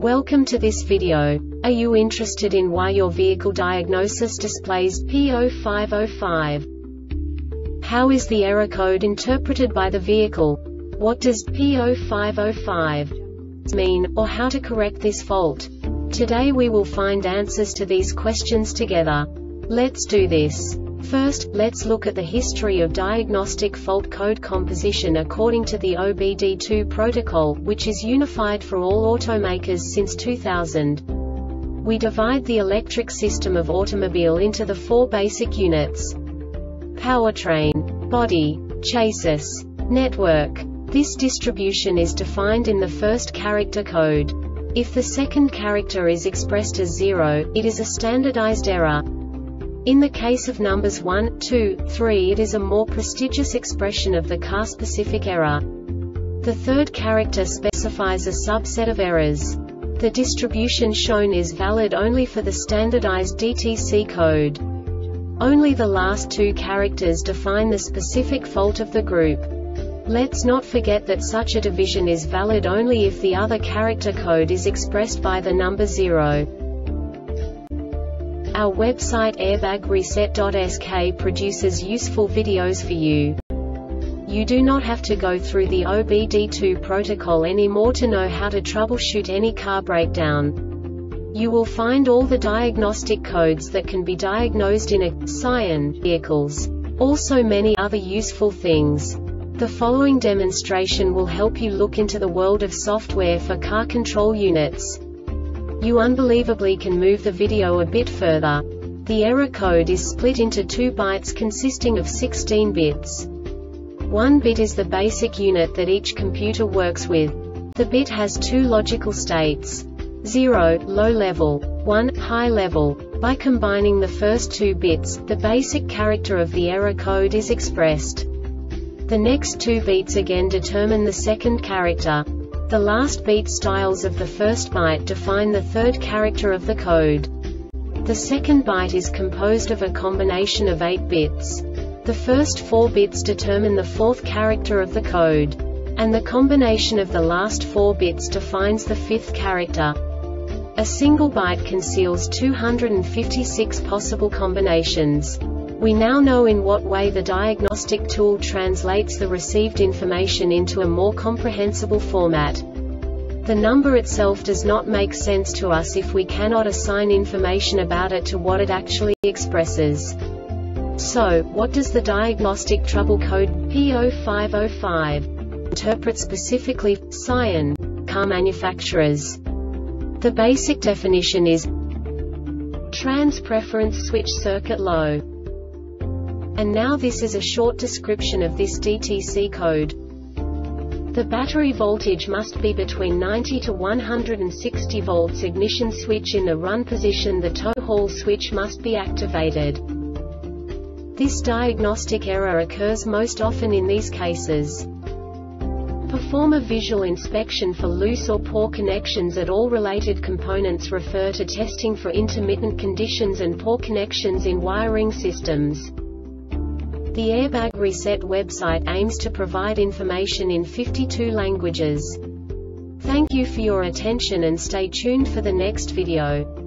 Welcome to this video. Are you interested in why your vehicle diagnosis displays P0505? How is the error code interpreted by the vehicle? What does P0505 mean, or how to correct this fault? Today we will find answers to these questions together. Let's do this. First, let's look at the history of diagnostic fault code composition according to the OBD2 protocol, which is unified for all automakers since 2000. We divide the electric system of automobile into the four basic units: powertrain, body, chassis, network. This distribution is defined in the first character code. If the second character is expressed as 0, it is a standardized error. In the case of numbers 1, 2, 3, it is a more prestigious expression of the car-specific error. The third character specifies a subset of errors. The distribution shown is valid only for the standardized DTC code. Only the last two characters define the specific fault of the group. Let's not forget that such a division is valid only if the other character code is expressed by the number 0. Our website airbagreset.sk produces useful videos for you. You do not have to go through the OBD2 protocol anymore to know how to troubleshoot any car breakdown. You will find all the diagnostic codes that can be diagnosed in a Scion vehicles. Also many other useful things. The following demonstration will help you look into the world of software for car control units. You unbelievably can move the video a bit further. The error code is split into 2 bytes consisting of 16 bits. 1 bit is the basic unit that each computer works with. The bit has 2 logical states: 0, low level, 1, high level. By combining the first 2 bits, the basic character of the error code is expressed. The next 2 beats again determine the second character. The last beat styles of the first byte define the third character of the code. The second byte is composed of a combination of 8 bits. The first 4 bits determine the fourth character of the code. And the combination of the last 4 bits defines the fifth character. A single byte conceals 256 possible combinations. We now know in what way the diagnostic tool translates the received information into a more comprehensible format. The number itself does not make sense to us if we cannot assign information about it to what it actually expresses. So, what does the diagnostic trouble code P0505 interpret specifically for Scion car manufacturers? The basic definition is trans preference switch circuit low. And now this is a short description of this DTC code. The battery voltage must be between 90 to 160 volts. Ignition switch in the run position. The tow haul switch must be activated. This diagnostic error occurs most often in these cases. Perform a visual inspection for loose or poor connections at all related components. Refer to testing for intermittent conditions and poor connections in wiring systems. The Airbag Reset website aims to provide information in 52 languages. Thank you for your attention and stay tuned for the next video.